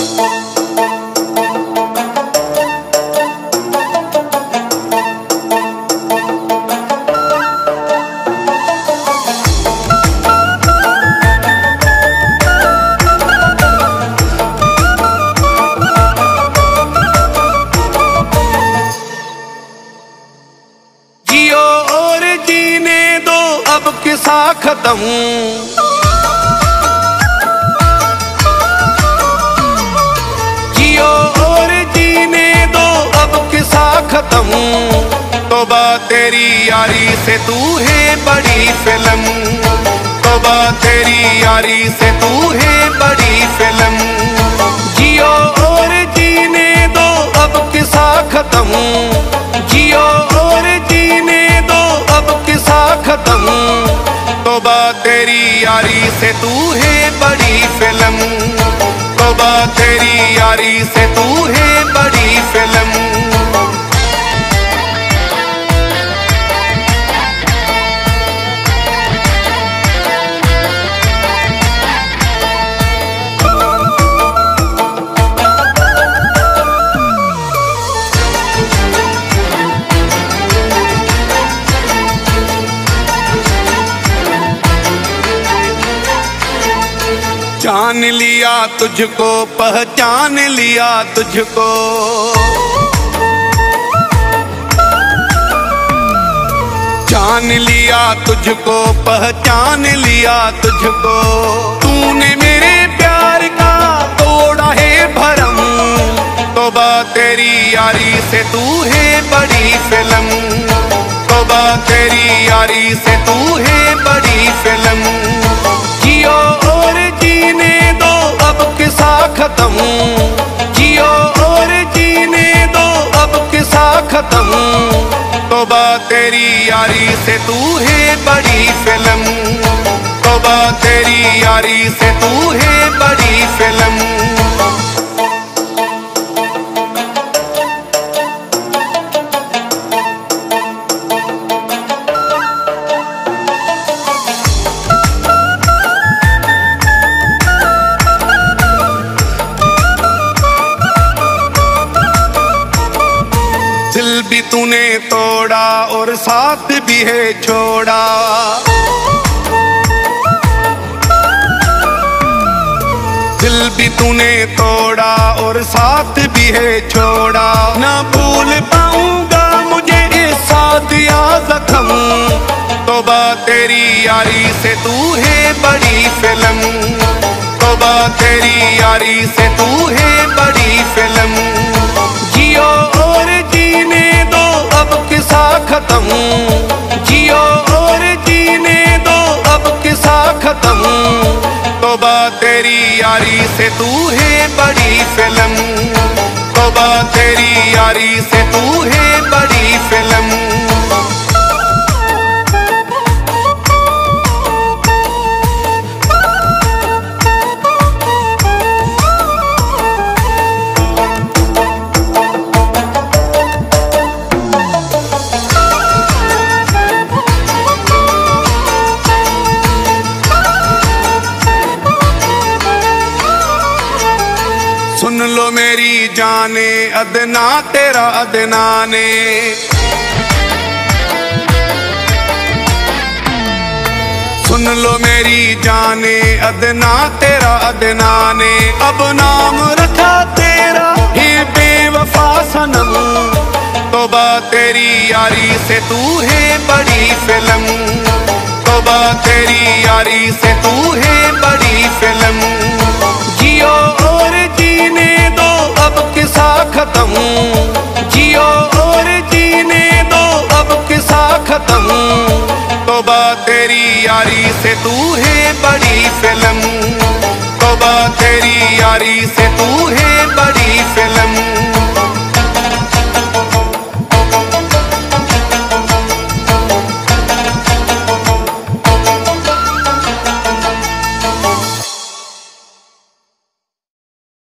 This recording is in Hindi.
किस्सा खत्म, जियो और जीने दो अब किस्सा खत्म। तौबा तेरी यारी से तू है बड़ी फिल्म, तौबा तेरी यारी से तू है बड़ी फिल्म। जियो और जीने दो अब किस्सा खत्म, जियो और जीने दो अब किस्सा खत्म। तौबा तेरी यारी से तू है बड़ी फिल्म, तौबा तेरी यारी से तू है बड़ी फिल्म। जान लिया तुझको, पहचान लिया तुझको, जान लिया तुझको, पहचान लिया तुझको। तूने मेरे प्यार का तोड़ा है भरम, तौबा तेरी यारी से तू है बड़ी फिल्म, तौबा तेरी यारी से तू है बड़ी फिल्म। जियो और जीने दो अब किस्सा खत्म, जियो और जीने दो अब किस्सा खत्म। तौबा तेरी यारी से तू है बड़ी फिल्म, तौबा तेरी यारी से तू है बड़ी फिल्म। दिल भी तूने तोड़ा और साथ भी है छोड़ा, दिल भी तूने तोड़ा और साथ भी है छोड़ा। ना भूल पाऊंगा मुझे ऐसा दिया जख्म, तौबा तेरी यारी से तू है बड़ी फिल्म, तौबा तेरी यारी से तू है बड़ी फिल्म। जियो और जीने दो अब किस्सा खत्म, जियो और जीने दो अब किस्सा खत्म। तौबा तेरी यारी से तू है बड़ी फिल्म, तौबा तेरी यारी से तू है बड़ी फिल्म। सुन लो मेरी जाने अदना तेरा अदना ने, सुन लो मेरी जाने अदना तेरा अदना ने। अब नाम रखा तेरा ही बेवफा सनम, तौबा तेरी यारी से तू है बड़ी फिल्म, तौबा तेरी यारी से तू है बड़ी फिल्म। जियो और जीने दो अब किस्सा खत्म, जियो और जीने दो अब किस्सा खत्म। तौबा तेरी यारी से तू है बड़ी फिल्म, तौबा तेरी यारी से तू है